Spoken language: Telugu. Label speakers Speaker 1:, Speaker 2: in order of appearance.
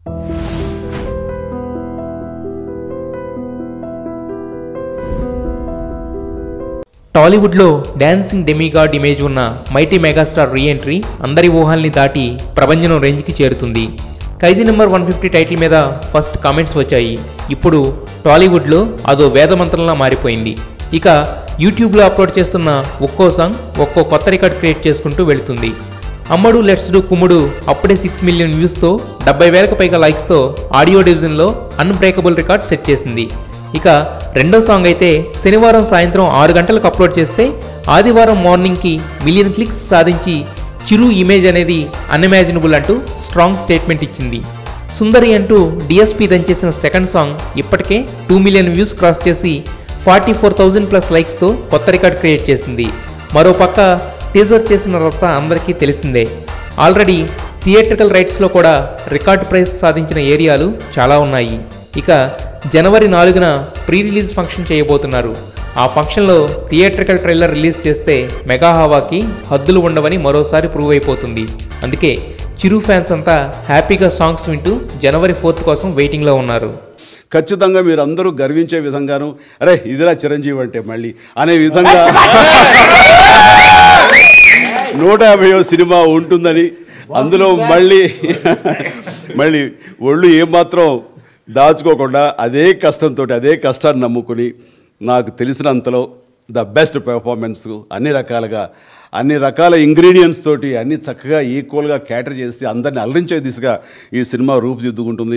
Speaker 1: టాలీవుడ్లో డాన్సింగ్ డెమిగాడ్ ఇమేజ్ ఉన్న మైటీ మెగాస్టార్ రీఎంట్రీ అందరి ఊహల్ని దాటి ప్రభంజనం రేంజ్కి చేరుతుంది. ఖైదీ నెంబర్ 150 టైటిల్ మీద ఫస్ట్ కామెంట్స్ వచ్చాయి. ఇప్పుడు టాలీవుడ్లో అదో వేదమంత్రంలా మారిపోయింది. ఇక యూట్యూబ్లో అప్లోడ్ చేస్తున్న ఒక్కో సాంగ్ ఒక్కో కొత్త రికార్డ్ క్రియేట్ చేసుకుంటూ వెళుతుంది. అమ్మడు లెట్స్ డూ కుమ్ముడు అప్పుడే 6 మిలియన్ వ్యూస్తో 70,000కు పైగా లైక్స్తో ఆడియో డివిజన్లో అన్బ్రేకబుల్ రికార్డ్ సెట్ చేసింది. ఇక రెండో సాంగ్ అయితే శనివారం సాయంత్రం 6 గంటలకు అప్లోడ్ చేస్తే ఆదివారం మార్నింగ్కి మిలియన్ క్లిక్స్ సాధించి చిరు ఇమేజ్ అనేది అన్ఇమాజినబుల్ అంటూ స్ట్రాంగ్ స్టేట్మెంట్ ఇచ్చింది. సుందరి అంటూ డిఎస్పీ దంచేసిన సెకండ్ సాంగ్ ఇప్పటికే 2 మిలియన్ వ్యూస్ క్రాస్ చేసి 44,000+ లైక్స్తో కొత్త రికార్డ్ క్రియేట్ చేసింది. మరోపక్క టీజర్ చేసిన రచ్చ అందరికీ తెలిసిందే. ఆల్రెడీ థియేట్రికల్ రైట్స్లో కూడా రికార్డ్ ప్రైస్ సాధించిన ఏరియాలు చాలా ఉన్నాయి. ఇక జనవరి 4న ప్రీ రిలీజ్ ఫంక్షన్ చేయబోతున్నారు. ఆ ఫంక్షన్లో థియేట్రికల్ ట్రైలర్ రిలీజ్ చేస్తే మెగా హవాకి హద్దులు ఉండవని మరోసారి ప్రూవ్ అయిపోతుంది. అందుకే చిరు ఫ్యాన్స్ అంతా హ్యాపీగా సాంగ్స్ వింటూ జనవరి 4th కోసం వెయిటింగ్లో ఉన్నారు.
Speaker 2: ఖచ్చితంగా మీరు అందరూ గర్వించే విధంగాను అరే ఇదిరా చిరంజీవి అంటే మళ్ళీ అనే విధంగా 150వ సినిమా ఉంటుందని, అందులో మళ్ళీ ఒళ్ళు ఏమాత్రం దాచుకోకుండా అదే కష్టంతో అదే కష్టాన్ని నమ్ముకుని నాకు తెలిసినంతలో ద బెస్ట్ పెర్ఫార్మెన్స్ అన్ని రకాల ఇంగ్రీడియంట్స్ తోటి అన్ని చక్కగా ఈక్వల్గా క్యాటర్ చేసి అందరిని అలరించే దిశగా ఈ సినిమా రూపుదిద్దుకుంటుంది.